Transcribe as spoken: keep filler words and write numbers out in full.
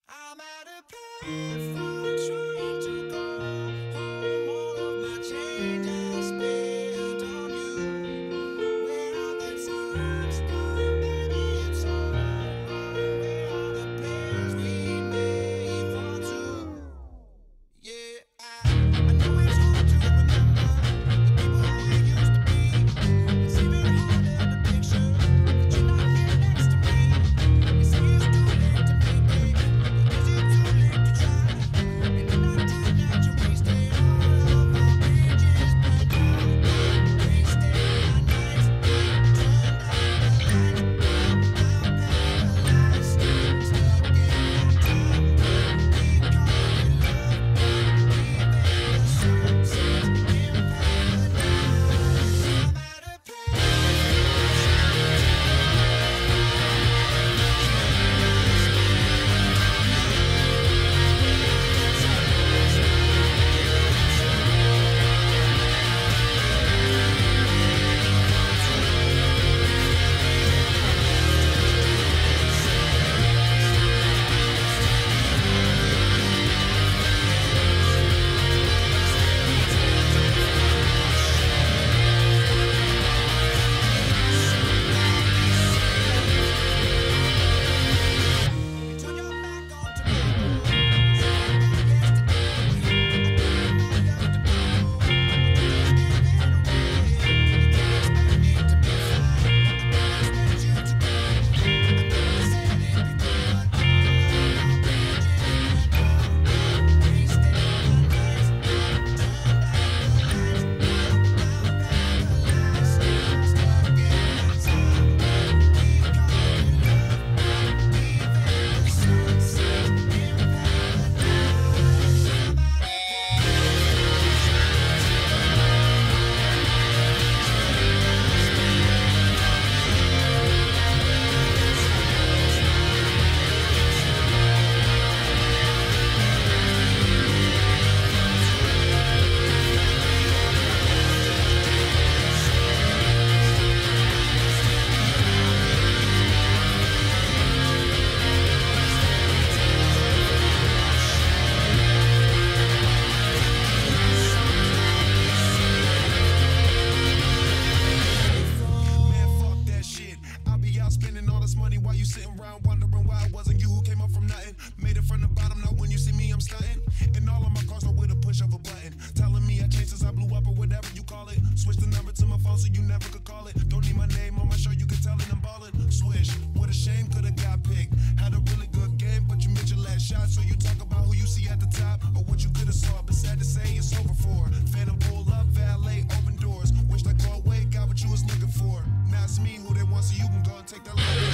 I'm at a payphone trying to go home. All of my change I spent on you. Where are the times gone, baby? It's all wrong. Where are the plans we made for two? Yeah, I, I know it's hard to remember the people who you used to be. It's even harder to picture that you're not here next to me. You say it's too late to make it. Is it too late to try? And in that time that you wasted, all of our bridges burned down. Wasted our nights, turned out the lights. Now I'm paralyzed, stuck in time. We call it love, even the sun sets in paradise. I'm at a turn your back on tomorrow. Spending all this money while you sitting around wondering why it wasn't you who came up from nothing. Made it from the bottom, now when you see me I'm stunting. And all of my cars are with a push of a button. Telling me I changed since I blew up or whatever you call it. Switch the number to my phone so you never could call it. Don't need my name on my show, you can tell it I'm ballin'. Swish, what a shame, could've got picked. Had a really good game, but you missed your last shot. So you talk about who you see at the top or what you could've saw. But sad to say it's over for. Phantom pull up, valet, open doors. Wished I go away, got what you was looking for. Now it's me who they want, so you can go and take that life.